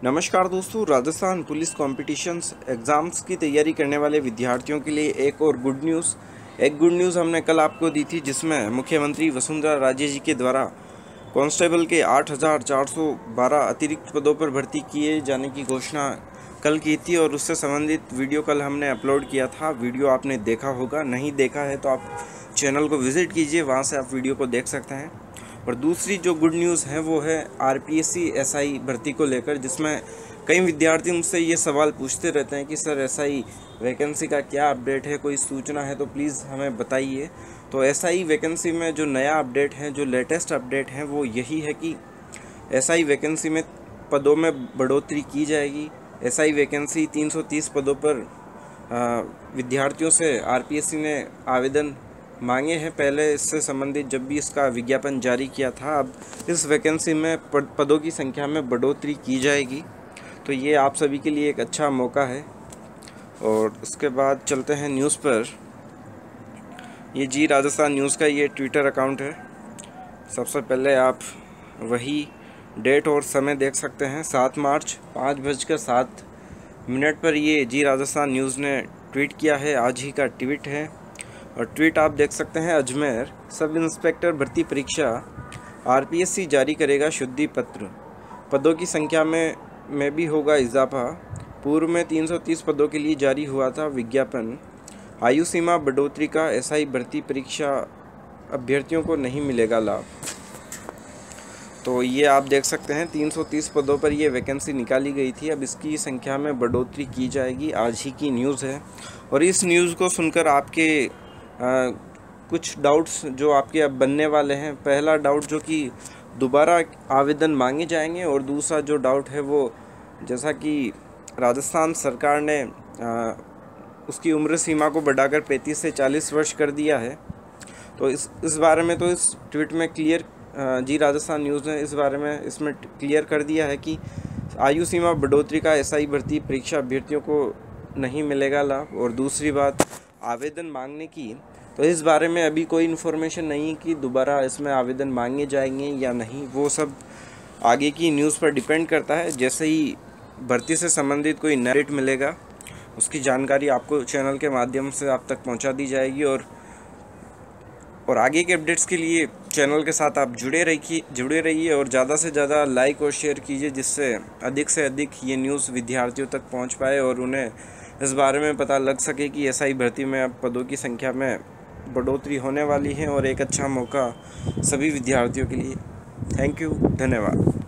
नमस्कार दोस्तों, Rajasthan police competitions exams की तैयारी करने वाले विद्यार्थियों के लिए एक और गुड न्यूज़ हमने कल आपको दी थी, जिसमें मुख्यमंत्री वसुंधरा राजे जी के द्वारा कांस्टेबल के 8,412 अतिरिक्त पदों पर भर्ती किए जाने की घोषणा कल की थी और उससे संबंधित वीडियो कल हमने अपलोड किया था। वीडियो आपने देखा होगा, नहीं देखा है तो आप चैनल को विज़िट कीजिए, वहाँ से आप वीडियो को देख सकते हैं। और दूसरी जो गुड न्यूज़ है वो है आरपीएससी एसआई भर्ती को लेकर, जिसमें कई विद्यार्थी मुझसे ये सवाल पूछते रहते हैं कि सर एसआई वैकेंसी का क्या अपडेट है, कोई सूचना है तो प्लीज़ हमें बताइए। तो एसआई वैकेंसी में जो नया अपडेट है, जो लेटेस्ट अपडेट है वो यही है कि एसआई वैकेंसी में पदों में बढ़ोतरी की जाएगी। एसआई वैकेंसी 330 पदों पर विद्यार्थियों से आरपीएससी ने आवेदन मांगे हैं पहले इससे संबंधित जब भी इसका विज्ञापन जारी किया था। अब इस वैकेंसी में पदों की संख्या में बढ़ोतरी की जाएगी, तो ये आप सभी के लिए एक अच्छा मौका है। और उसके बाद चलते हैं न्यूज़ पर। ये जी राजस्थान न्यूज़ का ये ट्विटर अकाउंट है। सबसे पहले आप वही डेट और समय देख सकते हैं, 7 मार्च 5:07 पर ये जी राजस्थान न्यूज़ ने ट्वीट किया है। आज ही का ट्वीट है और ट्वीट आप देख सकते हैं। अजमेर सब इंस्पेक्टर भर्ती परीक्षा आरपीएससी जारी करेगा शुद्धि पत्र, पदों की संख्या में भी होगा इजाफा। पूर्व में 330 पदों के लिए जारी हुआ था विज्ञापन। आयु सीमा बढ़ोतरी का एसआई भर्ती परीक्षा अभ्यर्थियों को नहीं मिलेगा लाभ। तो ये आप देख सकते हैं 330 पदों पर ये वैकेंसी निकाली गई थी, अब इसकी संख्या में बढ़ोतरी की जाएगी। आज ही की न्यूज़ है और इस न्यूज़ को सुनकर आपके कुछ डाउट्स जो आपके अब बनने वाले हैं। पहला डाउट जो कि दोबारा आवेदन मांगे जाएंगे, और दूसरा जो डाउट है वो जैसा कि राजस्थान सरकार ने उसकी उम्र सीमा को बढ़ाकर 35 से 40 वर्ष कर दिया है। तो इस बारे में तो इस ट्वीट में क्लियर जी राजस्थान न्यूज़ ने इस बारे में इसमें क्लियर कर दिया है कि आयु सीमा बढ़ोतरी का एसआई भर्ती परीक्षा अभ्यर्थियों को नहीं मिलेगा लाभ। और दूसरी बात आवेदन मांगने की, तो इस बारे में अभी कोई इन्फॉर्मेशन नहीं कि दोबारा इसमें आवेदन मांगे जाएंगे या नहीं। वो सब आगे की न्यूज़ पर डिपेंड करता है। जैसे ही भर्ती से संबंधित कोई नया अपडेट मिलेगा उसकी जानकारी आपको चैनल के माध्यम से आप तक पहुंचा दी जाएगी। और आगे के अपडेट्स के लिए चैनल के साथ आप जुड़े रहिए और ज़्यादा से ज़्यादा लाइक और शेयर कीजिए, जिससे अधिक से अधिक ये न्यूज़ विद्यार्थियों तक पहुंच पाए और उन्हें इस बारे में पता लग सके कि एसआई भर्ती में अब पदों की संख्या में बढ़ोतरी होने वाली है और एक अच्छा मौका सभी विद्यार्थियों के लिए। थैंक यू, धन्यवाद।